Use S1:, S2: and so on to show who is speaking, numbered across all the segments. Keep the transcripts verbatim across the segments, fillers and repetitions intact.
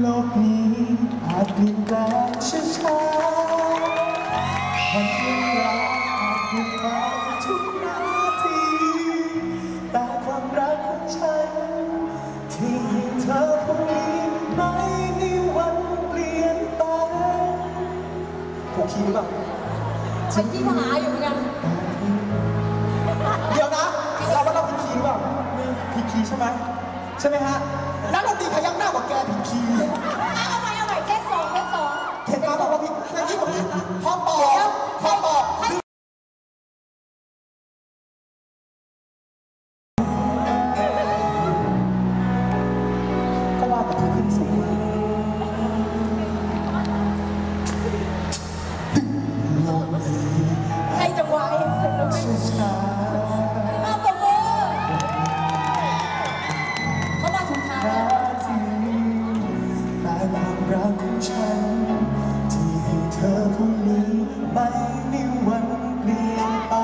S1: โลกนี้อาจเปลี่ยนแปลงช้าๆวันเวลาอาจเปลี่ยนไปทุกนาทีแต่ความรักของฉันที่ให้เธอคนนี้ไม่มีวันเปลี่ยนไปถูกคีย์หรือเปล่า
S2: ไปที่มหาอยู่เหมือนกัน
S1: เดี๋ยวนะเราว่าเราผิดคีย์หรือเปล่าผิดคีย์ใช่ไหมใช่ไหมฮะนักดนตรีพยักหน้ากว่าแกผิดคีย์
S2: เอาใหม่เอาใหม่เทสสองเทสสอง
S1: เห็นมาบอกว่าพี่เมื่อกี้ผมพอบอกพอบอกก็ว่าแต่เธอขึ้นสูง
S2: ให้จังหวะเองเสร็จแล้วไม่
S1: ช้า
S2: มาปรบมือเขามาถูกทางแล้ว
S1: แต่ความรักของฉันที่ให้เธอผู้นี้ไม่มีวันเปลี่ยนไป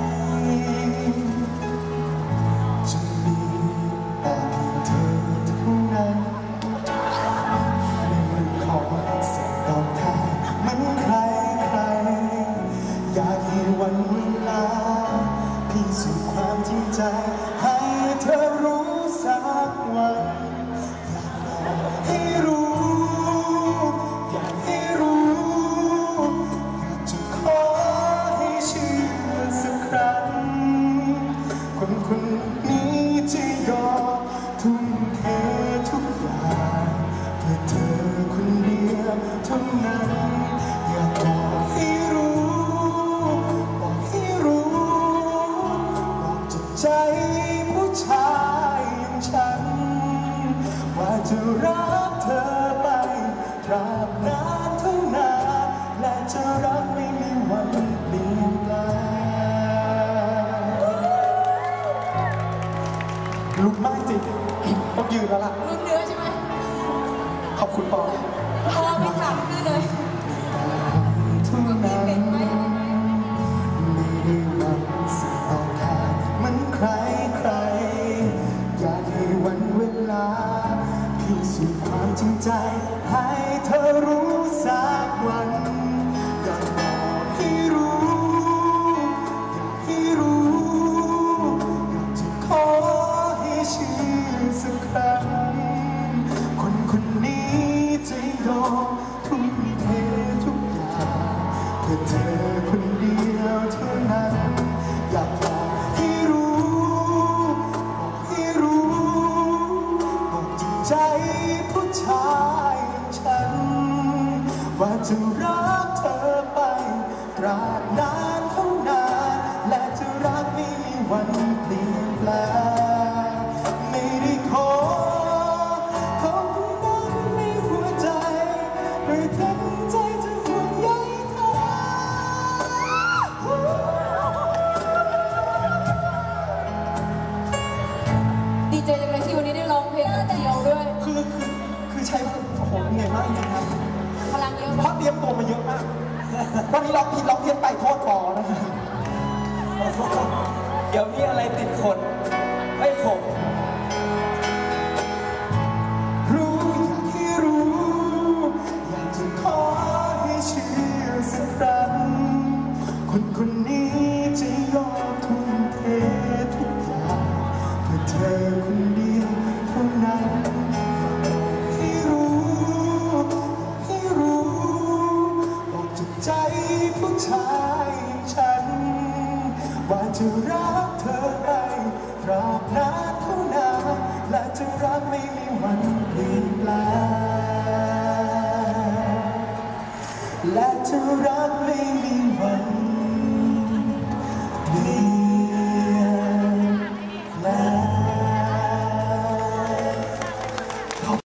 S1: จะมีแต่เพียงเธอเท่านั้นในมือของสิ่งดอกทางเหมือนใครใครอยากให้วันเวลาพิสูจน์ความจริงใจให้เธอรู้สักวันให้รู้อยากให้รู้อยากจะขอให้เชื่อสักครั้งคนคนนี้จะยอมทุ่มเททุกอย่างเพื่อเธอคนเดียวเท่านั้นอยากบอกให้รู้บอกให้รู้บอกจากใจผู้ชายอย่างฉันว่าจะรักเธอไปตราบนานเท่านานและจะรักไม่มีวันเปลี่ยนแปลงลุกมากจริงต้องยืนแล้วล่ะ
S2: ลุ้นเนื้อใช่ไหม
S1: ขอบคุณปอ
S2: พอไม่ถามคือเลย
S1: ทุกนั้นไม่ได้หวังสิ่งตอบแทนเหมือนใครใครอยากให้วันเวลาพิสูจน์ความจริงใจให้เธอรู้สักวันอยากบอกให้รู้อยากให้รู้อยากจะขอให้เชื่อสักครั้งคนคนนี้จะยอมทุ่มเททุกอย่างเพื่อเธอคนเดียวเท่านั้นอยากบอกให้รู้บอกให้รู้บอกจริงใจผู้ชายอย่างฉันว่าจะรักเธอไปตราบนานเท่านานและจะรักไม่มีวันเปลี่ยนแปลงไม่ได้ขอขอผู้นั้นในหัวใจโดยเต็มใจจะห่วงใยเธอ
S2: ดีใจจังเลยที่วันนี้ได้ร้องเพลงเดียวด้วย
S1: คือคือคือใช้โอ้โหเหนื่อยมากจริงครับ
S2: พลังเยอะ
S1: เพราะเตรียมตัวมาเยอะมากวันนี้ร้องผิดร้องเพี้ยนไปโทษปอนะครับ
S3: เดี๋ยวมีอะไรติดคนไม่ผม
S1: รู้อยากให้รู้อยากจะขอให้เชื่อสักครั้งคนคนนี้จะยอมทุ่มเททุกอย่างเพื่อเธอคนเดียวเท่านั้นให้รู้ให้รู้บอกจากใจผู้ชายอย่างฉันว่าจะรักเธอไปตราบนานเท่านานและจะรักไม่มีวันเปลี่ยนแปลงและจะรัก